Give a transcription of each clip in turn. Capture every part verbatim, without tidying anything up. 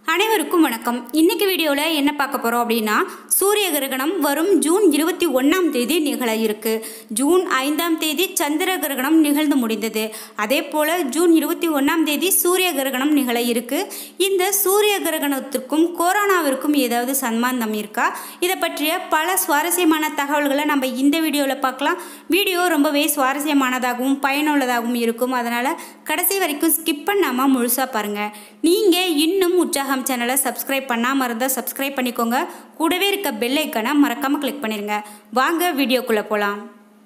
அனைவருக்கும் வணக்கம். இன்னைக்கு வீடியோவில் என்ன பார்க்க போகிறோம் அப்படின்னா, சூரிய கிரகணம் வரும் ஜூன் இருபத்தி ஒன்றாம் தேதி நிகழ இருக்கு. ஜூன் ஐந்தாம் தேதி சந்திர கிரகணம் நிகழ்ந்து முடிந்தது. அதே போல் ஜூன் இருபத்தி ஒன்றாம் தேதி சூரிய கிரகணம் நிகழ இருக்கு. இந்த சூரிய கிரகணத்திற்கும் கொரோனாவிற்கும் ஏதாவது சம்பந்தம் இருக்கா? இதை பற்றிய பல சுவாரஸ்யமான தகவல்களை நம்ம இந்த வீடியோவில் பார்க்கலாம். வீடியோ ரொம்பவே சுவாரஸ்யமானதாகவும் பயனுள்ளதாகவும் இருக்கும். அதனால் கடைசி வரைக்கும் ஸ்கிப் பண்ணாமல் முழுசாக பாருங்கள். நீங்கள் இன்னும் உற்சாகம் சேனலை சப்ஸ்கிரைப் பண்ணாமல் இருந்தால் சப்ஸ்கிரைப் பண்ணிக்கோங்க. கூடவே இருக்க பெல் ஐக்கானை மறக்காமல் கிளிக் பண்ணிடுங்க. வாங்க வீடியோக்குள்ளே போகலாம்.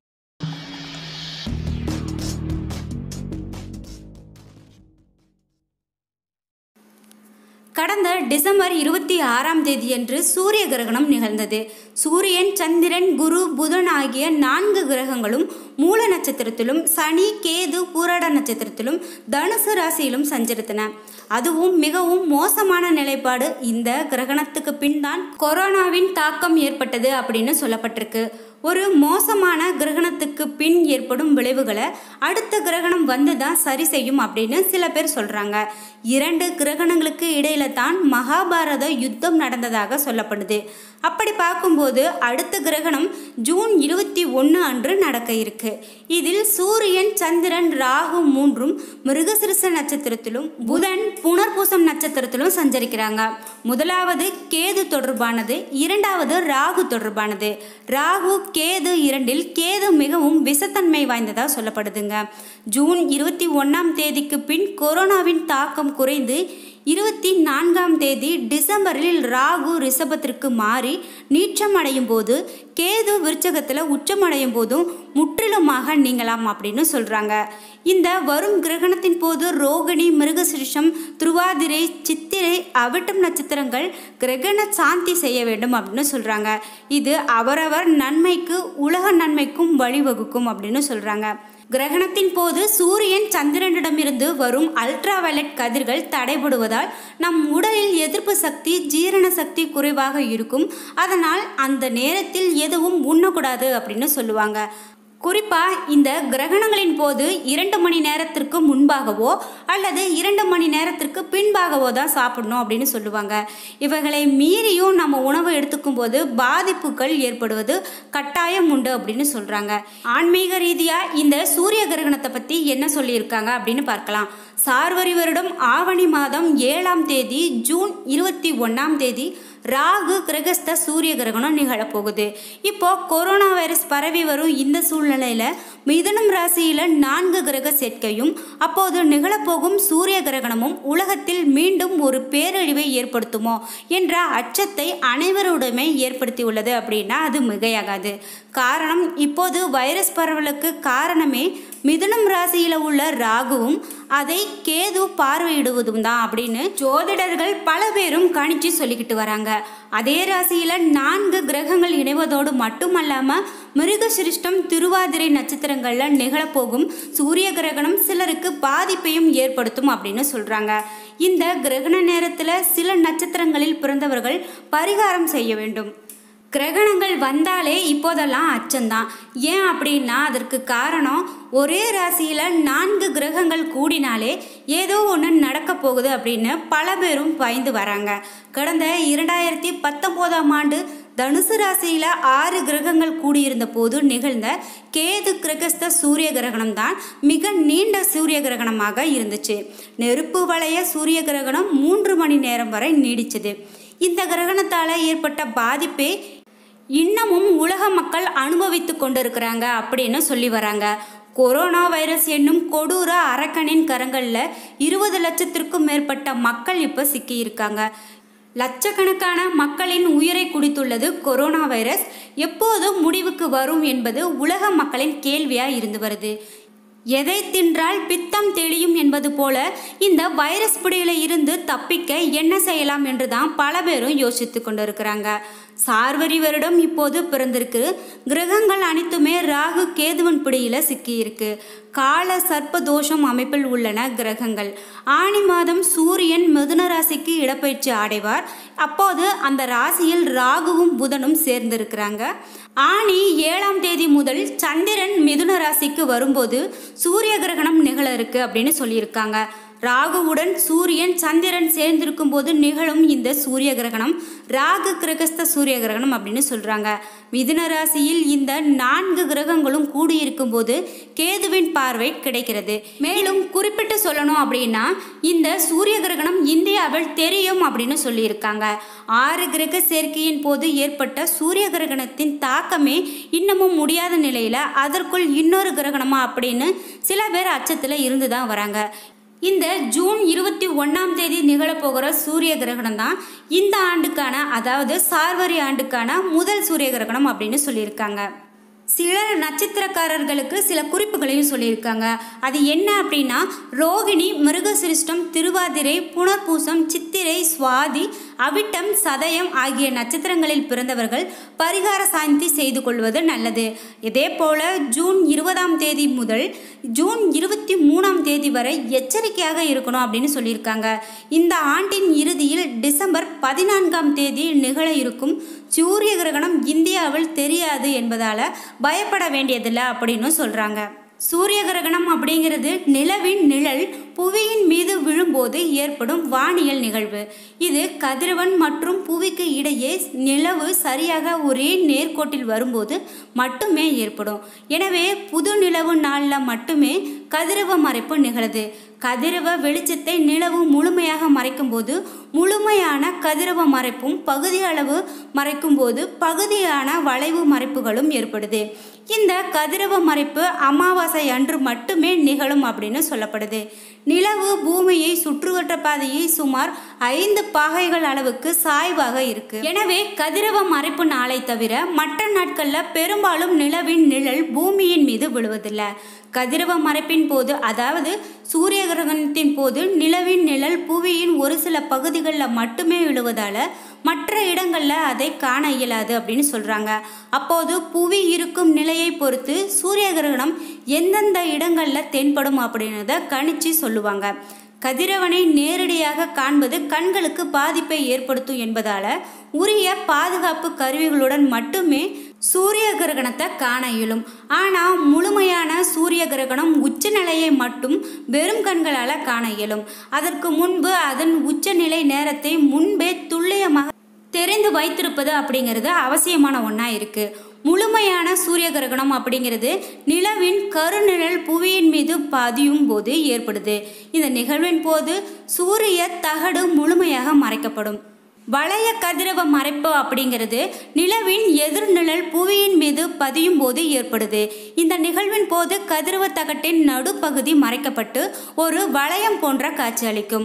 கடந்த டிசம்பர் இருபத்தி ஆறாம் தேதியன்று சூரிய கிரகணம் நிகழ்ந்தது. சூரியன், சந்திரன், குரு, புதன் ஆகிய நான்கு கிரகங்களும் மூல நட்சத்திரத்திலும், சனி, கேது பூராட நட்சத்திரத்திலும், தனுசு ராசியிலும் சஞ்சரித்தன. அதுவும் மிகவும் மோசமான நிலைப்பாடு. இந்த கிரகணத்துக்கு பின் தான் கொரோனாவின் தாக்கம் ஏற்பட்டது அப்படின்னு சொல்லப்பட்டிருக்கு. ஒரு மோசமான கிரகணத்துக்கு பின் ஏற்படும் விளைவுகளை அடுத்த கிரகணம் வந்து தான் சரி செய்யும் அப்படின்னு சில பேர் சொல்றாங்க. இரண்டு கிரகணங்களுக்கு இடையில தான் மகாபாரத யுத்தம் நடந்ததாக சொல்லப்படுது. அப்படி பார்க்கும்போது அடுத்த கிரகணம் ஜூன் இருபத்தி ஒன்று அன்று நடக்க இருக்கு. இதில் சூரியன், சந்திரன், ராகு மூன்றும் மிருகசிருஷ நட்சத்திரத்திலும், புதன் புனர்பூசம் நட்சத்திரத்திலும் சஞ்சரிக்கிறாங்க. முதலாவது கேது தொடர்பானது, இரண்டாவது ராகு தொடர்பானது. ராகு கேது இரண்டில் கேது மிகவும் விஷத்தன்மை வாய்ந்ததா சொல்லப்படுதுங்க. ஜூன் இருபத்தி ஒன்றாம் தேதிக்கு பின் கொரோனாவின் தாக்கம் குறைந்து இருபத்தி நான்காம் தேதி டிசம்பரில் ராகு ரிஷபத்திற்கு மாறி நீச்சம் அடையும் போது, கேது விருச்சகத்தில் உச்சமடையும் போதும் முற்றிலுமாக நீங்கலாம் அப்படின்னு சொல்கிறாங்க. இந்த வரும் கிரகணத்தின் போது ரோகிணி, மிருகசிருஷம், திருவாதிரை, சித்திரை, அவிட்டம் நட்சத்திரங்கள் கிரகண சாந்தி செய்ய வேண்டும் அப்படின்னு சொல்கிறாங்க. இது அவரவர் நன்மைக்கு, உலக நன்மைக்கும் வழிவகுக்கும் அப்படின்னு சொல்கிறாங்க. கிரகணத்தின் போது சூரியன் சந்திரனிடமிருந்து வரும் அல்ட்ரா வயலட் கதிர்கள் தடைபடுவதால் நம் உடலில் எதிர்ப்பு சக்தி, ஜீரண சக்தி குறைவாக இருக்கும். அதனால் அந்த நேரத்தில் எதுவும் உண்ணக்கூடாது அப்படின்னு சொல்லுவாங்க. குறிப்பாக இந்த கிரகணங்களின் போது இரண்டு மணி நேரத்திற்கு முன்பாகவோ அல்லது இரண்டு மணி நேரத்திற்கு பின்பாகவோ தான் சாப்பிடணும் அப்படின்னு சொல்லுவாங்க. இவைகளை மீறியும் நம்ம உணவு எடுத்துக்கும் போது பாதிப்புகள் ஏற்படுவது கட்டாயம் உண்டு அப்படின்னு சொல்கிறாங்க. ஆன்மீக ரீதியாக இந்த சூரிய கிரகணத்தை பற்றி என்ன சொல்லியிருக்காங்க அப்படின்னு பார்க்கலாம். சார்வரி வருடம் ஆவணி மாதம் ஏழாம் தேதி ஜூன் இருபத்தி ஒன்றாம் தேதி ராகு கிரகஸ்த சூரிய கிரகணம் நிகழப்போகுது. இப்போ கொரோனா வைரஸ் பரவி வரும் இந்த சூழ்நிலையில மிதுனம் ராசியில நான்கு கிரக சேர்க்கையும் அப்போது நிகழப்போகும் சூரிய கிரகணமும் உலகத்தில் மீண்டும் ஒரு பேரழிவை ஏற்படுத்துமோ என்ற அச்சத்தை அனைவருடையுமே ஏற்படுத்தி உள்ளது அப்படின்னா அது மிகையாகாது. காரணம், இப்போது வைரஸ் பரவலுக்கு காரணமே மிதுனம் ராசியில உள்ள ராகுவும் அதை கேது பார்வையிடுவதும் தான் அப்படின்னு ஜோதிடர்கள் பல பேரும் கணிச்சு சொல்லிக்கிட்டு வராங்க. அதே ராசியில நான்கு கிரகங்கள் இணைவதோடு மட்டுமல்லாம மிருகசிருஷ்டம், திருவாதிரை நட்சத்திரங்கள்ல நிகழப்போகும் சூரிய கிரகணம் சிலருக்கு பாதிப்பையும் ஏற்படுத்தும் அப்படின்னு சொல்றாங்க. இந்த கிரகண நேரத்துல சில நட்சத்திரங்களில் பிறந்தவர்கள் பரிகாரம் செய்ய வேண்டும். கிரகணங்கள் வந்தாலே இப்போதெல்லாம் அச்சம்தான். ஏன் அப்படின்னா அதற்கு காரணம், ஒரே ராசியில் நான்கு கிரகங்கள் கூடினாலே ஏதோ ஒன்று நடக்க போகுது அப்படின்னு பல பேரும் பயந்து வராங்க. கடந்த இரண்டாயிரத்தி பத்தொம்போதாம் ஆண்டு தனுசு ராசியில் ஆறு கிரகங்கள் கூடியிருந்த போது நிகழ்ந்த கேது கிரகஸ்த சூரிய கிரகணம் தான் மிக நீண்ட சூரிய கிரகணமாக இருந்துச்சு. நெருப்பு வளைய சூரிய கிரகணம் மூன்று மணி நேரம் வரை நீடிச்சது. இந்த கிரகணத்தால் ஏற்பட்ட பாதிப்பே இன்னமும் உலக மக்கள் அனுபவித்து கொண்டிருக்கிறாங்க அப்படின்னு சொல்லி வராங்க. கொரோனா வைரஸ் என்னும் கொடூர அரக்கனின் கரங்களில் இருபது லட்சத்திற்கும் மேற்பட்ட மக்கள் இப்போ சிக்கியிருக்காங்க. லட்சக்கணக்கான மக்களின் உயிரை குடித்துள்ளது கொரோனா வைரஸ். எப்போது முடிவுக்கு வரும் என்பது உலக மக்களின் கேள்வியாக இருந்து வருது. எதை தின்றால் பித்தம் தெளியும் என்பது போல இந்த வைரஸ் பிடியில இருந்து தப்பிக்க என்ன செய்யலாம் என்று தான் பல பேரும் யோசித்து கொண்டு இருக்கிறாங்க. சார்வரி வருடம் இப்போது பிறந்திருக்கு. கிரகங்கள் அனைத்துமே ராகு கேதுவன் பிடியில சிக்கியிருக்கு. கால சர்ப்ப தோஷம் அமைப்பில் உள்ளன கிரகங்கள். ஆனி மாதம் சூரியன் மிதுன ராசிக்கு இடப்பெயர்ச்சி அடைவார். அப்போது அந்த ராசியில் ராகுவும் புதனும் சேர்ந்திருக்கிறாங்க. ஆனி ஏழாம் தேதி முதல் சந்திரன் மிதுன ராசிக்கு வரும்போது சூரிய கிரகணம் நிகழ இருக்கு அப்படின்னு சொல்லியிருக்காங்க. ராகுவுடன் சூரியன் சந்திரன் சேர்ந்திருக்கும் போது நிகழும் இந்த சூரிய கிரகணம் ராகு கிரகஸ்த சூரிய கிரகணம் அப்படின்னு சொல்றாங்க. மிதுன ராசியில் இந்த நான்கு கிரகங்களும் கூடியிருக்கும் போது கேதுவின் பார்வை கிடைக்கிறது. மேலும் குறிப்பிட்டு சொல்லணும் அப்படின்னா இந்த சூரிய கிரகணம் இந்தியாவில் தெரியும் அப்படின்னு சொல்லியிருக்காங்க. ஆறு கிரக சேர்க்கையின் போது ஏற்பட்ட சூரிய கிரகணத்தின் தாக்கமே இன்னமும் முடியாத நிலையில அதற்குள் இன்னொரு கிரகணமா அப்படின்னு சில பேர் அச்சத்துல இருந்துதான் வராங்க. இந்த ஜூன் இருபத்தி ஒன்னாம் தேதி நிகழப்போகிற சூரிய கிரகணம் தான் இந்த ஆண்டுக்கான, அதாவது சார்வரி ஆண்டுக்கான முதல் சூரிய கிரகணம் அப்படின்னு சொல்லியிருக்காங்க. சில நட்சத்திரக்காரர்களுக்கு சில குறிப்புகளையும் சொல்லியிருக்காங்க. அது என்ன அப்படின்னா ரோகிணி, மிருகசிருஷ்டம், திருவாதிரை, புனர்பூசம், சித்திரை, சுவாதி, அவிட்டம், சதயம் ஆகிய நட்சத்திரங்களில் பிறந்தவர்கள் பரிகார சாந்தி செய்து கொள்வது நல்லது. இதே போல ஜூன் இருபதாம் தேதி முதல் ஜூன் இருபத்தி மூணாம் தேதி வரை எச்சரிக்கையாக இருக்கணும் அப்படின்னு சொல்லியிருக்காங்க. இந்த ஆண்டின் இறுதியில் டிசம்பர் பதினான்காம் தேதி நிகழ இருக்கும் சூரிய கிரகணம் இந்தியாவில் தெரியாது என்பதால பயப்பட வேண்டியதில்லை அப்படின்னு சொல்றாங்க. சூரிய கிரகணம் அப்படிங்கிறது நிலவின் நிழல் புவியின் மீது விழும்போது ஏற்படும் வானியல் நிகழ்வு. இது கதிரவன் மற்றும் புவிக்கு இடையே நிலவு சரியாக ஒரே நேர்கோட்டில் வரும்போது மட்டுமே ஏற்படும். எனவே புது நிலவு நாளில் மட்டுமே கதிரவ மறைப்பு நிகழுது. கதிரவ வெளிச்சத்தை நிலவு முழுமையாக மறைக்கும் போது முழுமையான கதிரவ மறைப்பும் பகுதி அளவு மறைக்கும் போது பகுதியான வளைவு மறைப்புகளும் ஏற்படுது. இந்த கதிரவ மறைப்பு அமாவாசை அன்று மட்டுமே நிகழும் அப்படின்னு சொல்லப்படுது. நிலவு பூமியை சுற்றுவட்ட பாதையை சுமார் ஐந்து பாகைகள் அளவுக்கு சாய்வாக இருக்கு. எனவே கதிரவ மறைப்பு நாளை தவிர மற்ற நாட்கள்ல பெரும்பாலும் நிலவின் நிழல் பூமியின் மீது விழுவதில்லை. கதிரவ மறைப்பின் போது, அதாவது சூரிய கிரகணத்தின் போது நிலவின் நிழல் புவியின் ஒரு சில பகுதிகளில் மட்டுமே விழுவதால மற்ற இடங்கள்ல அதை காண இயலாது அப்படின்னு சொல்றாங்க. அப்போது புவி இருக்கும் நிலையை பொறுத்து சூரிய கிரகணம் எந்தெந்த இடங்கள்ல தென்படும் அப்படின்றத கணிச்சு சொல்லுவாங்க. கதிரவனை நேரடியாக காண்பது கண்களுக்கு பாதிப்பை ஏற்படுத்தும் என்பதால உரிய பாதுகாப்பு கருவிகளுடன் மட்டுமே சூரிய கிரகணத்தை காண இயலும். ஆனால் முழுமையான சூரிய கிரகணம் உச்ச நிலையை மட்டும் வெறும் கண்களால் காண இயலும். அதற்கு முன்பு அதன் உச்சநிலை நேரத்தை முன்பே துல்லியமாக தெரிந்து வைத்திருப்பது அப்படிங்கிறது அவசியமான ஒன்றா இருக்கு. முழுமையான சூரிய கிரகணம் அப்படிங்கிறது நிலவின் கருநிழல் புவியின் மீது பதியும் போது ஏற்படுது. இந்த நிகழ்வின் போது சூரிய தகடு முழுமையாக மறைக்கப்படும். வளைய கதிரவ மறைப்பு அப்படிங்கிறது நிலவின் எதிர்நிழல் புவியின் மீது பதியும் போது ஏற்படுது. இந்த நிகழ்வின் போது கதிரவ தகட்டின் நடுப்பகுதி மறைக்கப்பட்டு ஒரு வளையம் போன்ற காட்சி அளிக்கும்.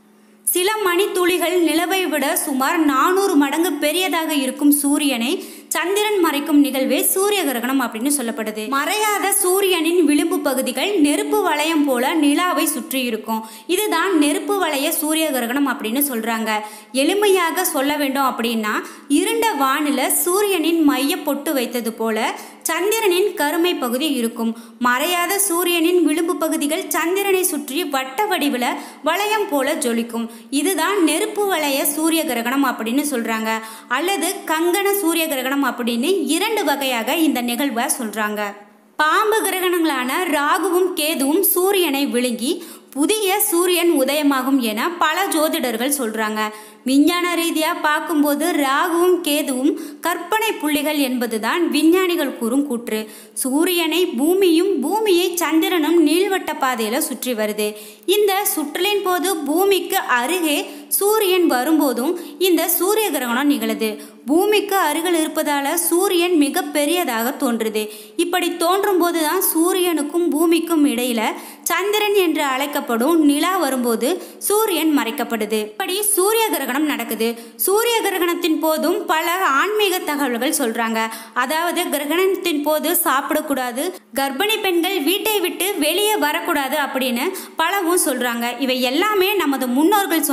சில மணித்துளிகள் நிலவை விட சுமார் நானூறு மடங்கு பெரியதாக இருக்கும் சூரியனை சந்திரன் மறைக்கும் நிகழ்வே சூரிய கிரகணம் அப்படின்னு சொல்லப்படுது. மறையாத சூரியனின் விளிம்பு பகுதிகள் நெருப்பு வளையம் போல நிலாவை சுற்றி இருக்கும். இதுதான் நெருப்பு வளைய சூரிய கிரகணம் அப்படின்னு சொல்றாங்க. எளிமையாக சொல்ல வேண்டும் அப்படின்னா இருண்ட வானில சூரியனின் மைய பொட்டு வைத்தது போல சந்திரனின் கருமை பகுதி இருக்கும். மறையாத சூரியனின் விளிம்பு பகுதிகள் சந்திரனை சுற்றி வட்ட வடிவில் வளையம் போல ஜொலிக்கும். இதுதான் நெருப்பு வளைய சூரிய கிரகணம் அப்படின்னு சொல்றாங்க. அல்லது கங்கண சூரிய கிரகணம் அப்படின்னு இரண்டு வகையாக இந்த நிகழ்வை சொல்றாங்க. பாம்பு கிரகணங்களான ராகுவும் கேதுவும் சூரியனை விழுங்கி புதிய சூரியன் உதயமாகும் என பல ஜோதிடர்கள் சொல்றாங்க. விஞ்ஞான ரீதியாக பார்க்கும்போது ராகுவும் கேதுவும் கற்பனை புள்ளிகள் என்பதுதான் விஞ்ஞானிகள் கூறும் கூற்று. சூரியனை பூமியும் பூமியை சந்திரனும் நீள்வட்ட பாதையில சுற்றி வருது. இந்த சுற்றலின் போது பூமிக்கு அருகே சூரியன் வரும்போதும் இந்த சூரிய கிரகணம் நிகழுது. பூமிக்கு அருகில் இருப்பதால சூரியன் மிக பெரியதாக தோன்றுது. இப்படி தோன்றும் போதுதான் சூரியனுக்கும் பூமிக்கும் இடையில சந்திரன் என்று அழைக்கப்படும் நிலா வரும்போது சூரியன் மறைக்கப்படுது. இப்படி சூரிய கிரகணம் நடக்குது. சூரிய கிரகணத்தின் போதும் பல ஆன்மீக தகவல்கள் சொல்றாங்க. அதாவது கிரகணத்தின் போது சாப்பிடக்கூடாது, கர்ப்பிணி பெண்கள் வீட்டை விட்டு வெளியே வரக்கூடாது அப்படின்னு பலவும் சொல்றாங்க. இவை எல்லாமே நமது முன்னோர்கள் சொன்ன கருத்து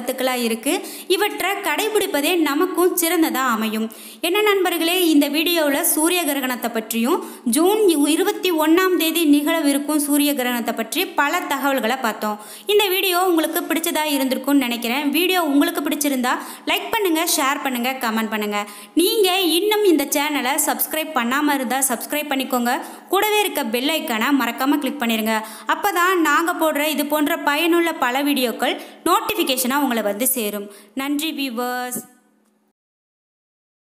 கருத்துக்களாக இருக்குது. இவற்றை கடைபிடிப்பதே நமக்கும் சிறந்ததாக அமையும். என்ன நண்பர்களே, இந்த வீடியோவில் சூரிய கிரகணத்தை பற்றியும் ஜூன் இருபத்தி ஒன்றாம் தேதி நிகழவிருக்கும் சூரிய கிரகணத்தை பற்றி பல தகவல்களை பார்த்தோம். இந்த வீடியோ உங்களுக்கு பிடிச்சதாக இருந்திருக்கும்னு நினைக்கிறேன். வீடியோ உங்களுக்கு பிடிச்சிருந்தா லைக் பண்ணுங்கள், ஷேர் பண்ணுங்கள், கமெண்ட் பண்ணுங்கள். நீங்கள் இன்னும் இந்த சேனலை சப்ஸ்கிரைப் பண்ணாமல் இருந்தால் சப்ஸ்கிரைப் பண்ணிக்கோங்க. கூடவே இருக்க பெல் ஐக்கானை மறக்காமல் கிளிக் பண்ணிடுங்க. அப்போ தான் நாங்கள் போடுற இது போன்ற பயனுள்ள பல வீடியோக்கள் நோட்டிஃபிகேஷனாக உங்களை வந்து சேரும். நன்றி வியூவர்ஸ்.